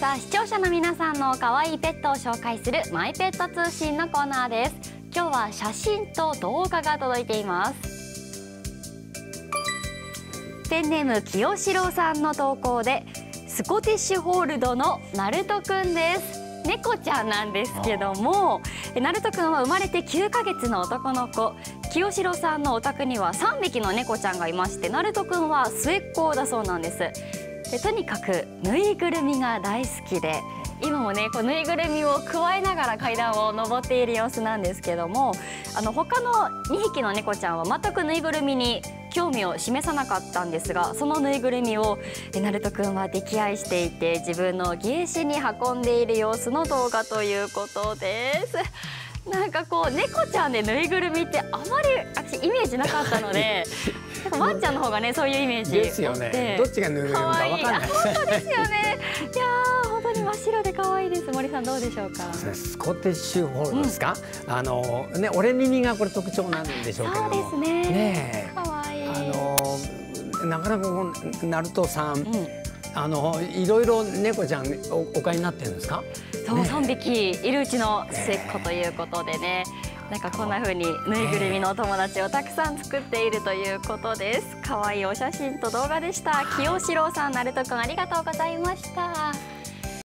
さあ視聴者の皆さんの可愛いペットを紹介するマイペット通信のコーナーです。今日は写真と動画が届いています。ペンネーム清志郎さんの投稿で、スコティッシュホールドのナルトくんです。猫ちゃんなんですけども、ナルトくんは生まれて9ヶ月の男の子。清志郎さんのお宅には3匹の猫ちゃんがいまして、ナルトくんは末っ子だそうなんです。でとにかくぬいぐるみが大好きで、今もねこうぬいぐるみをくわえながら階段を上っている様子なんですけども、他の2匹の猫ちゃんは全くぬいぐるみに興味を示さなかったんですが、そのぬいぐるみをナルトくんは溺愛していて、自分の芸師に運んでいる様子の動画ということです。なんかこう猫ちゃんでぬいぐるみってあまり私イメージなかったのでワンちゃんの方がねそういうイメージですよね。どっちがぬいぐるみかわかんない。 本当ですよね。いやー本当に真っ白で可愛いです。森さんどうでしょうか。 スコティッシュホールドですか。ねオレ耳がこれ特徴なんでしょうけども。 そうですね。ね可愛い。 なかなかこうナルトさん、いろいろ猫ちゃんお飼いになってるんですか。 そう3匹いるうちの末っ子ということでね。なんかこんな風にぬいぐるみのお友達をたくさん作っているということです。可愛いお写真と動画でした。清志郎さん、ナルトくんありがとうございました。